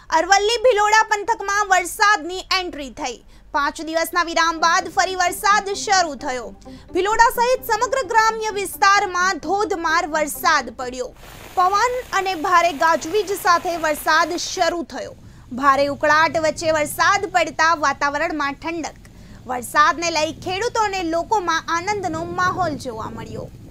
અરવલ્લી ભિલોડા પંથકમાં વરસાદની એન્ટ્રી થઈ। 5 દિવસના વિરામ બાદ ફરી વરસાદ શરૂ થયો। ભિલોડા સહિત સમગ્ર ગ્રામ્ય વિસ્તારમાં ધોધમાર વરસાદ પડ્યો। પવન અને ભારે ગાજવીજ સાથે વરસાદ શરૂ થયો। ભારે ઉકળાટ વચ્ચે વરસાદ પડતા વાતાવરણમાં ઠંડક। વરસાદને લઈ ખેડૂતો અને લોકોમાં આનંદનો માહોલ જોવા મળ્યો।